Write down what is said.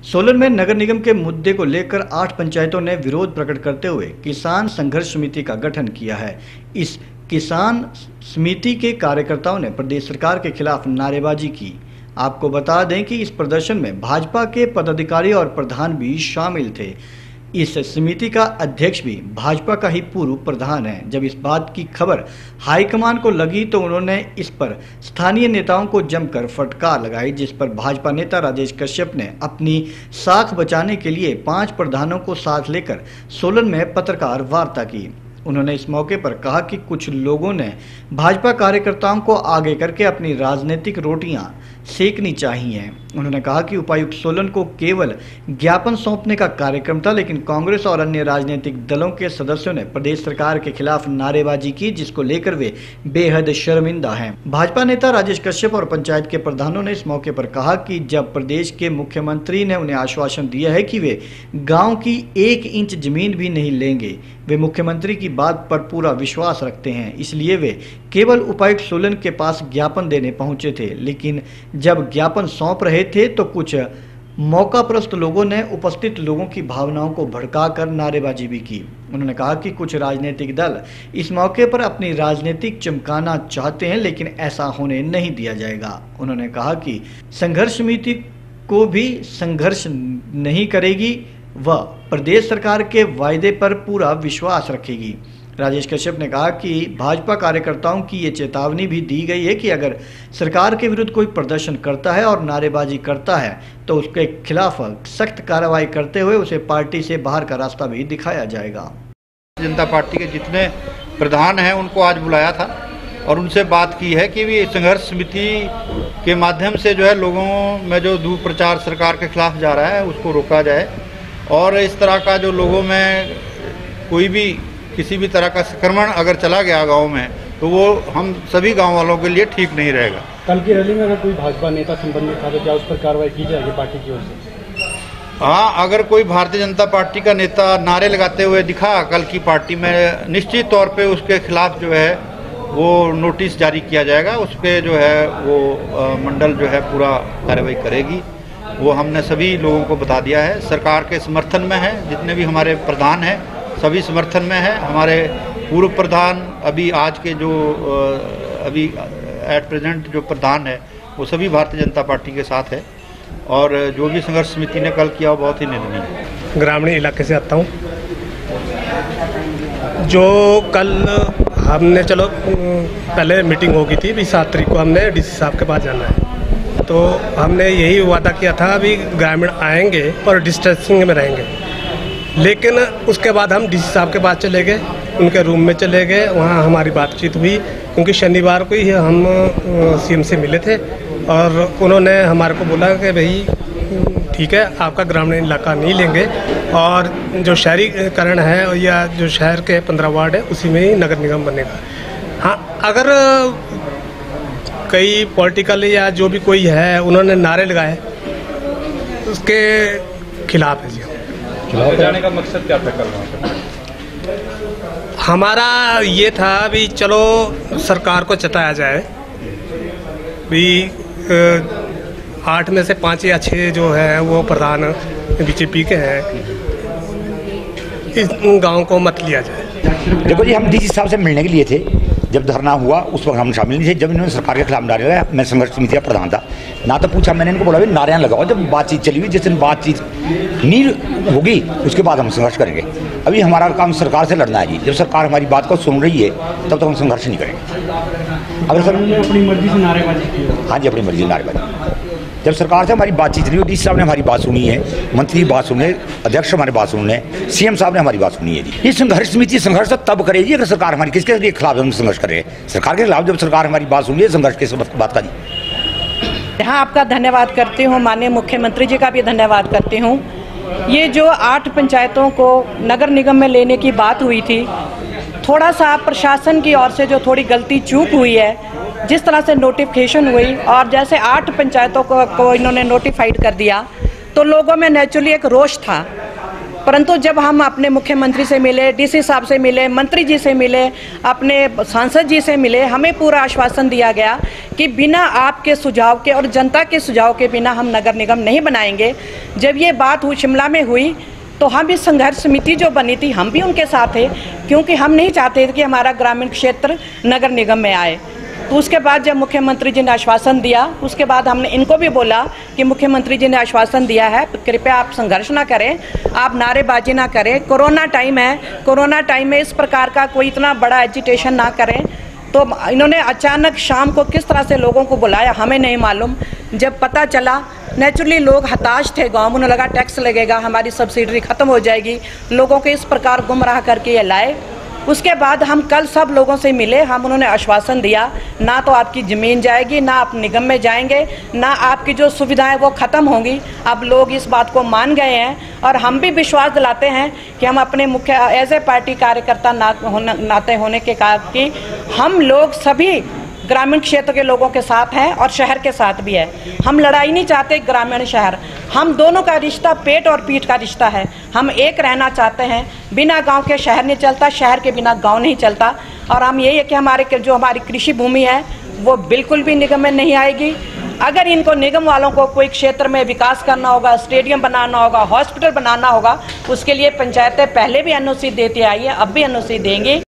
सोलन में नगर निगम के मुद्दे को लेकर 8 पंचायतों ने विरोध प्रकट करते हुए किसान संघर्ष समिति का गठन किया है। इस किसान समिति के कार्यकर्ताओं ने प्रदेश सरकार के खिलाफ नारेबाजी की। आपको बता दें कि इस प्रदर्शन में भाजपा के पदाधिकारी और प्रधान भी शामिल थे। इस समिति का अध्यक्ष भी भाजपा का ही पूर्व प्रधान है। जब इस बात की खबर हाईकमान को लगी तो उन्होंने इस पर स्थानीय नेताओं को जमकर फटकार लगाई, जिस पर भाजपा नेता राजेश कश्यप ने अपनी साख बचाने के लिए 5 प्रधानों को साथ लेकर सोलन में पत्रकार वार्ता की। उन्होंने इस मौके पर कहा कि कुछ लोगों ने भाजपा कार्यकर्ताओं को आगे करके अपनी राजनीतिक रोटियां सेकनी चाहिए। उन्होंने कहा कि उपायुक्त सोलन को केवल ज्ञापन सौंपने का कार्यक्रम था, लेकिन कांग्रेस और अन्य राजनीतिक दलों के सदस्यों ने प्रदेश सरकार के खिलाफ नारेबाजी की, जिसको लेकर वे बेहद शर्मिंदा हैं। भाजपा नेता राजेश कश्यप और पंचायत के प्रधानों ने इस मौके पर कहा कि जब प्रदेश के मुख्यमंत्री ने उन्हें आश्वासन दिया है कि वे गाँव की 1 इंच जमीन भी नहीं लेंगे, वे मुख्यमंत्री की बात पर पूरा विश्वास रखते हैं, इसलिए वे केवल उपायुक्त सोलन के पास ज्ञापन देने पहुंचे थे। लेकिन जब ज्ञापन सौंप रहे थे तो कुछ मौकाप्रस्त लोगों ने उपस्थित लोगों की भावनाओं को भड़काकर नारेबाजी भी की। उन्होंने कहा कि कुछ राजनीतिक दल इस मौके पर अपनी राजनीतिक चमकाना चाहते हैं, लेकिन ऐसा होने नहीं दिया जाएगा। उन्होंने कहा कि संघर्ष समिति को भी संघर्ष नहीं करेगी, वह प्रदेश सरकार के वायदे पर पूरा विश्वास रखेगी। राजेश कश्यप ने कहा कि भाजपा कार्यकर्ताओं की ये चेतावनी भी दी गई है कि अगर सरकार के विरुद्ध कोई प्रदर्शन करता है और नारेबाजी करता है तो उसके खिलाफ सख्त कार्रवाई करते हुए उसे पार्टी से बाहर का रास्ता भी दिखाया जाएगा। जनता पार्टी के जितने प्रधान हैं उनको आज बुलाया था और उनसे बात की है कि भी संघर्ष समिति के माध्यम से जो है लोगों में जो दुष्प्रचार सरकार के खिलाफ जा रहा है उसको रोका जाए, और इस तरह का जो लोगों में कोई भी किसी भी तरह का संक्रमण अगर चला गया गांव में तो वो हम सभी गांव वालों के लिए ठीक नहीं रहेगा। कल की रैली में अगर कोई भाजपा नेता संबंधित था तो क्या उस पर कार्रवाई की जाएगी पार्टी की ओर से? हाँ, अगर कोई भारतीय जनता पार्टी का नेता नारे लगाते हुए दिखा कल की पार्टी में, निश्चित तौर पे उसके खिलाफ जो है वो नोटिस जारी किया जाएगा। उस पर जो है वो मंडल जो है पूरा कार्रवाई करेगी। वो हमने सभी लोगों को बता दिया है। सरकार के समर्थन में है, जितने भी हमारे प्रधान हैं सभी समर्थन में है। हमारे पूर्व प्रधान अभी आज के जो अभी एट प्रेजेंट जो प्रधान है वो सभी भारतीय जनता पार्टी के साथ है, और जो भी संघर्ष समिति ने कल किया वो बहुत ही निंदनीय है। ग्रामीण इलाके से आता हूँ। जो कल हमने चलो पहले मीटिंग हो गई थी, 7 तारीख को हमने डीसी साहब के पास जाना है, तो हमने यही वादा किया था अभी ग्रामीण आएंगे और डिस्टेंसिंग में रहेंगे। लेकिन उसके बाद हम डीसी साहब के पास चले गए, उनके रूम में चले गए, वहाँ हमारी बातचीत हुई, क्योंकि शनिवार को ही हम सीएम से मिले थे और उन्होंने हमारे को बोला कि भाई ठीक है आपका ग्रामीण इलाका नहीं लेंगे और जो शहरीकरण है या जो शहर के 15 वार्ड है उसी में ही नगर निगम बनेगा। हाँ, अगर कई पॉलिटिकल या जो भी कोई है उन्होंने नारे लगाए उसके खिलाफ है जी। जाने का मकसद क्या था कल? हमारा ये था भी चलो सरकार को चताया जाए भी 8 में से 5 या 6 जो है वो प्रधान बीजेपी के हैं, इस गांव को मत लिया जाए। देखो जी, हम डीसी साहब से मिलने के लिए थे, जब धरना हुआ उस वक्त हम शामिल नहीं थे। जब इन्होंने सरकार के खिलाफ नारे लगाया, मैं संघर्ष समिति का प्रधान था ना, तो पूछा मैंने इनको बोला भी नारे लगाओ। जब बातचीत चली हुई, जिस दिन बातचीत नहीं होगी उसके बाद हम संघर्ष करेंगे। अभी हमारा काम सरकार से लड़ना है जी। जब सरकार हमारी बात को सुन रही है तब तक हम संघर्ष नहीं करेंगे। अगर सर अपनी मर्जी से नारेबाजी की? हाँ जी, अपनी मर्जी से नारेबाजी। जब सरकार से हमारी बातचीत नहीं हुई, डीसी साहब ने हमारी बात सुनी है, मंत्री बात सुने, अध्यक्ष हमारी बात सुने, सीएम साहब ने हमारी बात सुनी है जी। ये संघर्ष समिति संघर्ष तब करेगी अगर सरकार हमारी किसके लिए खिलाफ हम संघर्ष करें, सरकार के खिलाफ। जब सरकार हमारी बात सुनी है, संघर्ष किस बात का जी। यहाँ आपका धन्यवाद करती हूँ, माननीय मुख्यमंत्री जी का भी धन्यवाद करती हूँ। ये जो 8 पंचायतों को नगर निगम में लेने की बात हुई थी, थोड़ा सा प्रशासन की ओर से जो थोड़ी गलती चूक हुई है, जिस तरह से नोटिफिकेशन हुई और जैसे 8 पंचायतों को इन्होंने नोटिफाइड कर दिया, तो लोगों में नेचुरली एक रोष था परंतु जब हम अपने मुख्यमंत्री से मिले, डीसी साहब से मिले, मंत्री जी से मिले, अपने सांसद जी से मिले, हमें पूरा आश्वासन दिया गया कि बिना आपके सुझाव के और जनता के सुझाव के बिना हम नगर निगम नहीं बनाएंगे। जब ये बात शिमला में हुई तो हम भी संघर्ष समिति जो बनी थी हम भी उनके साथ थे, क्योंकि हम नहीं चाहते थे कि हमारा ग्रामीण क्षेत्र नगर निगम में आए। तो उसके बाद जब मुख्यमंत्री जी ने आश्वासन दिया, उसके बाद हमने इनको भी बोला कि मुख्यमंत्री जी ने आश्वासन दिया है, कृपया आप संघर्ष ना करें, आप नारेबाजी ना करें, कोरोना टाइम है, कोरोना टाइम में इस प्रकार का कोई इतना बड़ा एजिटेशन ना करें। तो इन्होंने अचानक शाम को किस तरह से लोगों को बुलाया हमें नहीं मालूम। जब पता चला, नेचुरली लोग हताश थे, गाँव में लगा टैक्स लगेगा, हमारी सब्सिडी खत्म हो जाएगी, लोगों को इस प्रकार गुमराह करके ये लाए। उसके बाद हम कल सब लोगों से मिले, हम उन्होंने आश्वासन दिया ना तो आपकी ज़मीन जाएगी, ना आप निगम में जाएंगे, ना आपकी जो सुविधाएं वो ख़त्म होंगी। अब लोग इस बात को मान गए हैं और हम भी विश्वास दिलाते हैं कि हम अपने मुख्य एज ए पार्टी कार्यकर्ता नाते होने के कारण कि हम लोग सभी ग्रामीण क्षेत्र के लोगों के साथ हैं और शहर के साथ भी है। हम लड़ाई नहीं चाहते ग्रामीण शहर, हम दोनों का रिश्ता पेट और पीठ का रिश्ता है। हम एक रहना चाहते हैं, बिना गांव के शहर नहीं चलता, शहर के बिना गांव नहीं चलता। और हम यही है कि हमारी कृषि भूमि है वो बिल्कुल भी निगम में नहीं आएगी। अगर इनको निगम वालों को कोई क्षेत्र में विकास करना होगा, स्टेडियम बनाना होगा, हॉस्पिटल बनाना होगा, उसके लिए पंचायतें पहले भी एनओसी देती आई है, अब भी एनओसी देंगी।